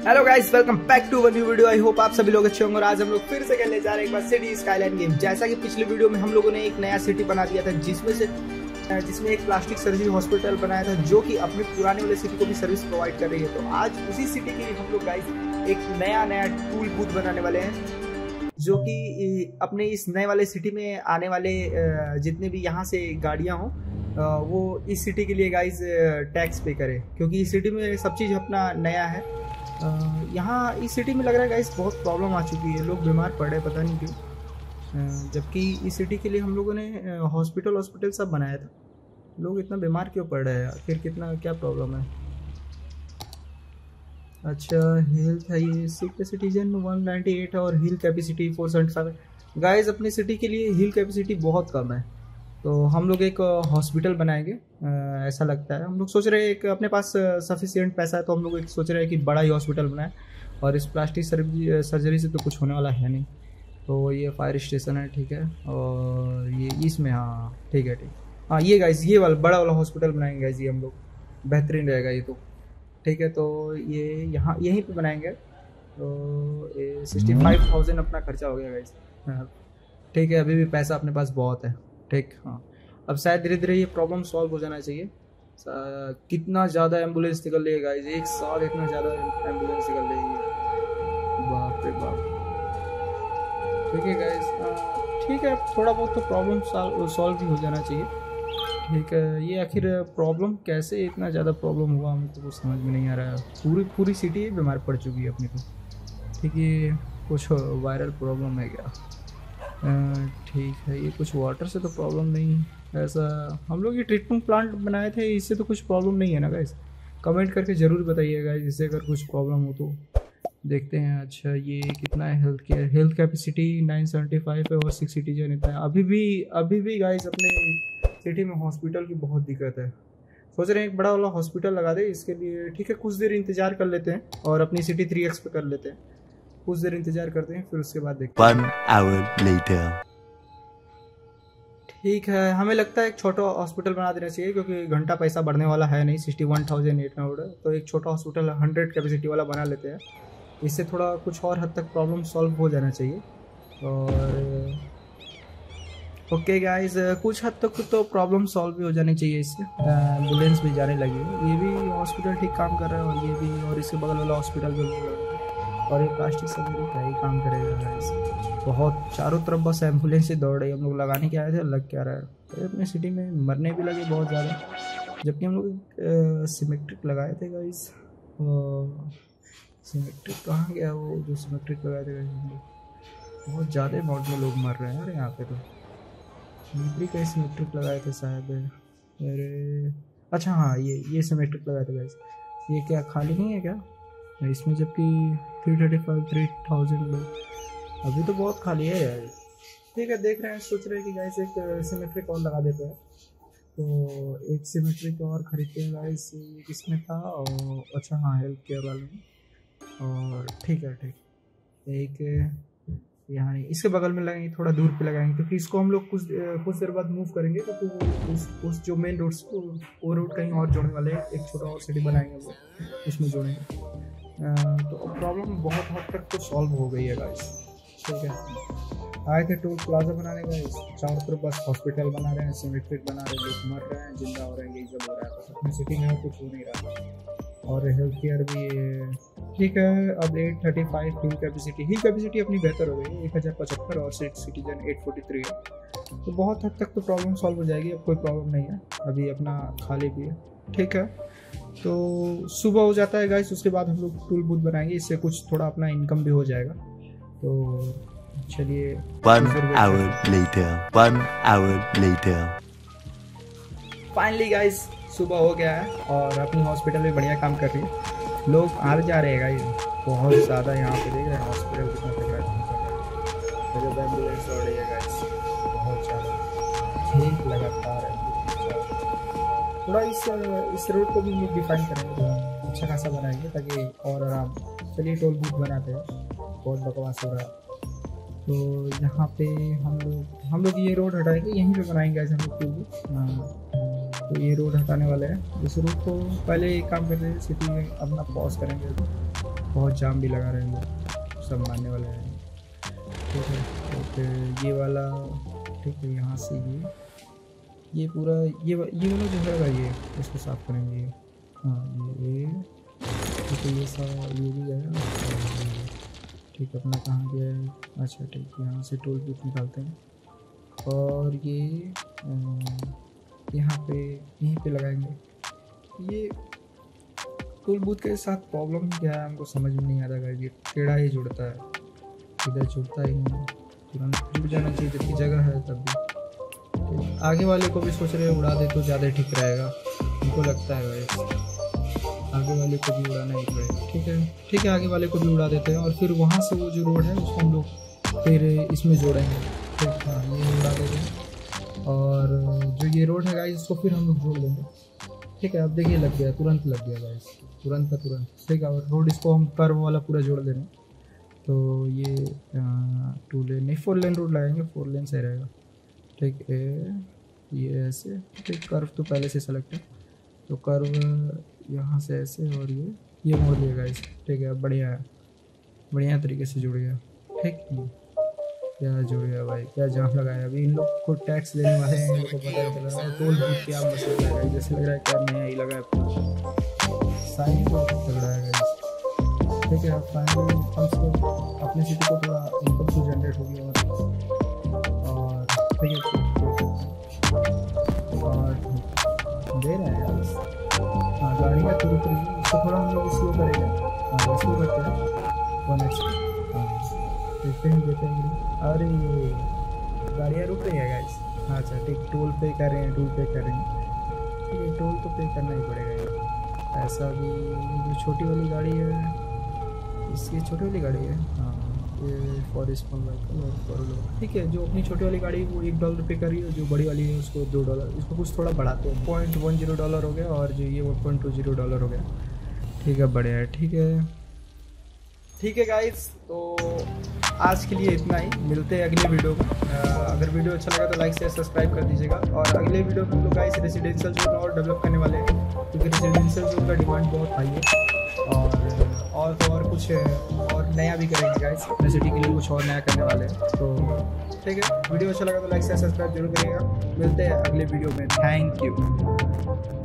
Hello guys, welcome back to one new video. I hope आप सभी लोग अच्छे होंगे और आज हम लोग फिर से खेलने जा रहे हैं एक बार सिटी स्काईलाइन गेम। जैसा कि पिछले वीडियो में हम लोगों ने एक नया सिटी बना दिया था जिसमें एक प्लास्टिक सर्जरी हॉस्पिटल बनाया था जो कि अपने पुराने वाले सिटी को भी सर्विस प्रोवाइड कर रही है। तो आज उसी सिटी के लिए हम लोग गाइस एक नया टूल बूथ बनाने वाले हैं जो कि अपने इस नए वाले सिटी में आने वाले जितने भी यहाँ से गाड़ियाँ हों वो इस सिटी के लिए गाइस टैक्स पे करें, क्योंकि इस सिटी में सब चीज़ अपना नया है। यहाँ इस सिटी में लग रहा है गाइस बहुत प्रॉब्लम आ चुकी है, लोग बीमार पड़ रहे हैं पता नहीं क्यों। जबकि इस सिटी के लिए हम लोगों ने हॉस्पिटल सब बनाया था, लोग इतना बीमार क्यों पड़ रहे हैं, आखिर कितना क्या प्रॉब्लम है। अच्छा, हेल्थ है ये सिक सिटीजन 198 और हील कैपेसिटी 475। गाइस अपनी सिटी के लिए हील कैपेसिटी बहुत कम है, तो हम लोग एक हॉस्पिटल बनाएंगे। ऐसा लगता है हम लोग सोच रहे हैं, एक अपने पास सफिशिएंट पैसा है तो हम लोग एक सोच रहे हैं कि बड़ा ही हॉस्पिटल बनाएं। और इस प्लास्टिक सर्जरी से तो कुछ होने वाला है नहीं। तो ये फायर स्टेशन है, ठीक है, और ये इसमें हाँ ठीक है हाँ ये गाइस ये वाला बड़ा वाला हॉस्पिटल बनाएंगे गाइस, ये हम लोग बेहतरीन रहेगा ये तो, ठीक है। तो ये यहाँ यहीं पे बनाएंगे। तो ये 65,000 अपना खर्चा हो गया गाइस, ठीक है। अभी भी पैसा अपने पास बहुत है, ठीक। हाँ अब शायद धीरे धीरे ये प्रॉब्लम सॉल्व हो जाना चाहिए। कितना ज़्यादा एम्बुलेंस निकल रही है गाइस, एक साथ इतना ज़्यादा एम्बुलेंस निकल रही है, बाप रे बाप। ठीक है गाइस, ठीक है, थोड़ा बहुत तो प्रॉब्लम सॉल्व भी हो जाना चाहिए, ठीक है। ये आखिर प्रॉब्लम कैसे इतना ज़्यादा प्रॉब्लम हुआ हमको कुछ समझ में नहीं आ रहा है। पूरी सिटी बीमार पड़ चुकी है अपनी को, ठीक है। कुछ वायरल प्रॉब्लम है क्या? ठीक है, ये कुछ वाटर से तो प्रॉब्लम नहीं, ऐसा हम लोग ये ट्रीटमेंट प्लांट बनाए थे, इससे तो कुछ प्रॉब्लम नहीं है ना गाइस। कमेंट करके ज़रूर बताइएगा इससे अगर कुछ प्रॉब्लम हो तो। देखते हैं। अच्छा ये कितना है हेल्थ कैपेसिटी 975 है और 6 सिटीजन इतना है। अभी भी गाइस अपने सिटी में हॉस्पिटल की बहुत दिक्कत है। सोच रहे हैं एक बड़ा वाला हॉस्पिटल लगा दे इसके लिए, ठीक है। कुछ देर इंतज़ार कर लेते हैं और अपनी सिटी 3x पे कर लेते हैं। कुछ देर इंतजार करते हैं, फिर उसके बाद देखते हैं। 1 hour later. ठीक है, हमें लगता है एक छोटा हॉस्पिटल बना देना चाहिए, क्योंकि घंटा पैसा बढ़ने वाला है नहीं। 61,800 तो एक छोटा हॉस्पिटल 100 कैपेसिटी वाला बना लेते हैं। इससे थोड़ा कुछ और हद तक प्रॉब्लम सॉल्व हो जाना चाहिए। और ओके गाइस, कुछ हद तक तो प्रॉब्लम सॉल्व भी हो जानी चाहिए इससे। एम्बुलेंस भी जाने लगी है, ये भी हॉस्पिटल ठीक काम कर रहा है, और ये भी, और इसके बगल वाला हॉस्पिटल भी, और ये प्लास्टिक सर्जरी का ही काम करेगा गाइस। बहुत चारों तरफ बस एम्बुलेंस से दौड़ रही है। हम लोग लगाने के आए थे, लग क्या रहा है। तो अपने सिटी में मरने भी लगे बहुत ज़्यादा, जबकि हम लोग सिमेट्रिक लगाए थे गाइस। सिमेट्रिक कहाँ गया वो जो सिमेट्रिक लगाए थे गाइस? हम लोग बहुत ज़्यादा अमाउंट में लोग मर रहे हैं। अरे यहाँ पे तो सिमेट्रिक लगाए थे शायद। अरे अच्छा हाँ, ये सिमेट्रिक लगाए थे गाइस। ये क्या खाली नहीं है क्या इसमें? जबकि 3,000 लोग, अभी तो बहुत खाली है यार। ठीक है, देख रहे हैं, सोच रहे हैं कि गाइस एक सिमेट्रिक और लगा देते हैं। तो एक सिमेट्रिक और खरीदते हैं गाइस। किसमें था? और अच्छा हाँ, हेल्थ केयर वाले में। और ठीक है, ठीक, एक यहाँ नहीं, इसके बगल में लगाएंगे, थोड़ा दूर पे लगाएंगे, क्योंकि इसको हम लोग कुछ देर बाद मूव करेंगे। तो उस जो मेन रोड से वो रोड कहीं और जोड़ने वाले हैं, एक छोटा और सिटी बनाएंगे वो, उसमें जोड़ेंगे। तो प्रॉब्लम बहुत हद तक तो सॉल्व हो गई है गाइस, ठीक है। आए थे टोल प्लाजा बनाने गाइस, चारों तरफ बस हॉस्पिटल बना रहे हैं, सिमेट्रिक बना रहे हैं, लोग मर रहे हैं, जिंदा हो रहे हैं, यही सब हो रहा है। बस अपनी सिटी में कुछ हो नहीं रहा। और हेल्थ केयर भी ठीक है। अब 835 हील कैपेसिटी अपनी बेहतर हो गई है, 1075, और 6 सिटीजन 843 है। तो बहुत हद तक तो प्रॉब्लम सॉल्व हो जाएगी, अब कोई प्रॉब्लम नहीं है। अभी अपना खाली भी है, ठीक है। तो सुबह हो जाता है गाइस, उसके बाद हम लोग टूल बूथ बनाएंगे, इससे कुछ थोड़ा अपना इनकम भी हो जाएगा। तो चलिए 1 hour later. फाइनली गाइस सुबह हो गया है और अपनी हॉस्पिटल में बढ़िया काम कर रही है। लोग आ जा रहे हैं गाइस बहुत ज़्यादा, यहाँ पे देख रहे हैं हॉस्पिटल कितना तक रहा है। जब एम्बुलेंस दौड़ रही है गाइस बहुत ज़्यादा, ठीक लगातार है। थोड़ा इस रोड को भी हम लोग डिफाइन करेंगे, अच्छा खासा बनाएंगे ताकि और आराम। चलिए टोल बूथ बनाते हैं, बहुत बकवास हो रहा है। तो यहाँ पे हम लोग ये रोड हटाएंगे, यहीं पे बनाएंगे हम लोग टोल बूथ। तो ये रोड हटाने वाले हैं। इस रोड को पहले एक काम करते हैं, सिटी में अपना पॉज करेंगे। बहुत जाम भी लगा रहे हैं लोग, सब मानने वाले हैं। ठीक है, तो फिर ये वाला, ठीक है, यहाँ से ये पूरा ये वाला जो है ये इसको साफ करेंगे। हाँ ये ठीक है, ये सब ये भी गया। ठीक है, अपना कहाँ गया है? अच्छा ठीक है, यहाँ से टूल बूथ निकालते हैं और ये यहाँ पे यहीं पे लगाएंगे। ये टूल बूथ के साथ प्रॉब्लम क्या है हमको समझ में नहीं आ रहा है। ये टेढ़ा ही जुड़ता है, इधर जुड़ता ही नहीं, तुरंत जुड़ जाना चाहिए जबकि जगह है तब भी। आगे वाले को भी सोच रहे हैं उड़ा दे तो ज़्यादा ठीक रहेगा, उनको लगता है भाई आगे वाले को भी उड़ाना ही पड़ेगा। ठीक है, आगे वाले को भी उड़ा देते हैं और फिर वहाँ से वो जो रोड है उसको हम लोग फिर इसमें जोड़ेंगे। ठीक, हाँ ये उड़ा देते हैं और जो ये रोड है गाइस इसको फिर हम लोग जोड़ देंगे। ठीक है, अब देखिए लग गया, तुरंत लग गया गाइस, तुरंत का तुरंत। ठीक है, और रोड इसको हम कर्व वाला पूरा जोड़ देंगे। तो ये 2 लेन नहीं 4 लेन रोड लगाएंगे, 4 लेन सही रहेगा। ठीक है, ये ऐसे, ठीक, कर्व तो पहले से सेलेक्ट है तो कर्व यहाँ से ऐसे और ये मोड़ लिएगा इस। ठीक है, बढ़िया तरीके से जुड़ गया। ठीक, क्या जुड़ गया भाई, क्या जाम लगाया। अभी इन लोग को टैक्स देने वाले हैं, इन लोग को पता चल रहा है टोल बूथ क्या मसला है। जैसे लग रहा है क्या नया ही लगा है, साइन को लग रहा है। ठीक है, फाइनली हम सब अपने सिटी को थोड़ा इनकम से जनरेट हो गया और ठीक है और दे रहे हैं यार। हाँ, गाड़ी का थ्रू इसको थोड़ा हम लोग स्लो करेंगे। हाँ, स्लो करते हैं 1x। हाँ, देखते हैं। अरे गाड़ियाँ रुक रही है गाइस। हाँ अच्छा ठीक, टोल पे कर रहे हैं, ठीक है, टोल तो पे करना ही पड़ेगा। ऐसा भी जो छोटी वाली गाड़ी है, इसकी छोटी वाली गाड़ी है। हाँ, ये फॉर स्मॉल व्हीकल और फॉर लोग। ठीक है, जो अपनी छोटी वाली गाड़ी वो $1 पे कर रही है, जो बड़ी वाली है उसको $2। इसको कुछ थोड़ा बढ़ाते हैं, $0.10 हो गया और जो ये $1.20 हो गया। ठीक है, बढ़िया है। ठीक है गाइस, तो आज के लिए इतना ही, मिलते हैं अगले वीडियो में। अगर वीडियो अच्छा लगा तो लाइक शेयर सब्सक्राइब कर दीजिएगा। और अगले वीडियो में हम लोग गाइस रेजिडेंशियल जोन और डेवलप करने वाले हैं, क्योंकि रेजिडेंशियल जोन का डिमांड बहुत हाई है और कुछ और नया भी करेंगे गाइस, अपने सिटी के लिए कुछ और नया करने वाले हैं। तो ठीक है, वीडियो अच्छा लगा तो लाइक शेयर सब्सक्राइब जरूर करिएगा। मिलते हैं अगले वीडियो में, थैंक यू।